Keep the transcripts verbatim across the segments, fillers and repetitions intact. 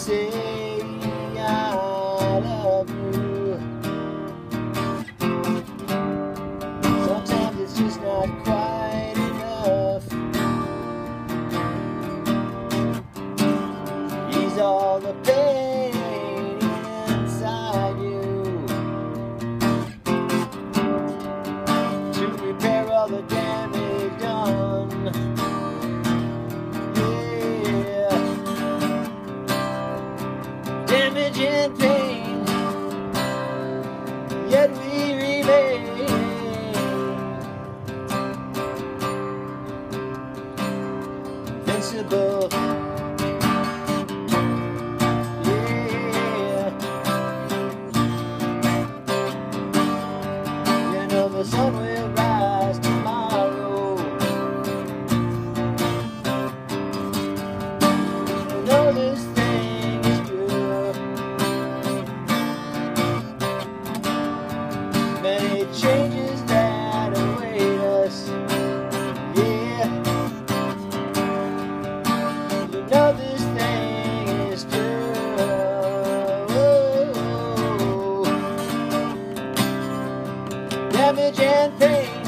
say I love you. Sometimes it's just not quite enough. Ease all the pain inside you, to repair all the damage done. Damage and pain, yet we remain invincible. Yeah, you know the sun will rise tomorrow. You know this thing is true. Many changes that await us. Yeah, you know this thing is true. Damage and pain,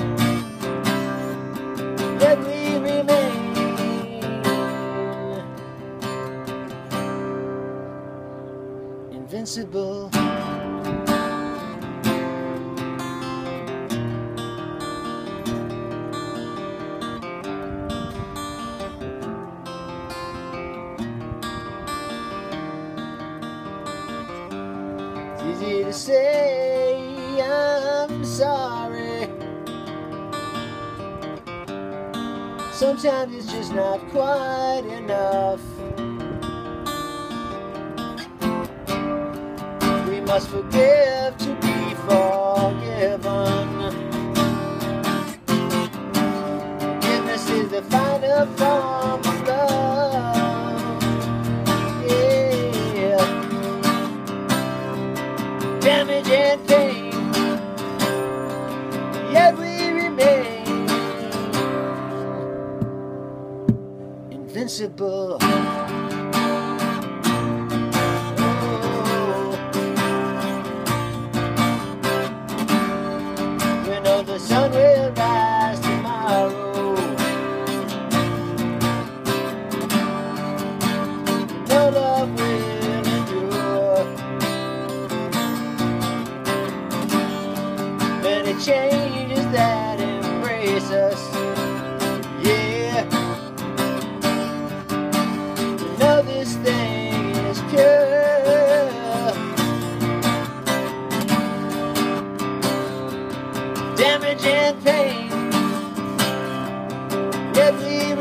yet we remain invincible. It's easy to say I'm sorry. Sometimes it's just not quite enough. We must forgive to be forgiven. Forgiveness is the final form of love. Yeah. Damage and pain, yet we remain invincible. Oh, we know the sun will rise tomorrow. No love will endure. Many changes that embrace us. Yeah, you know this thing is pure. Damage and pain, yet we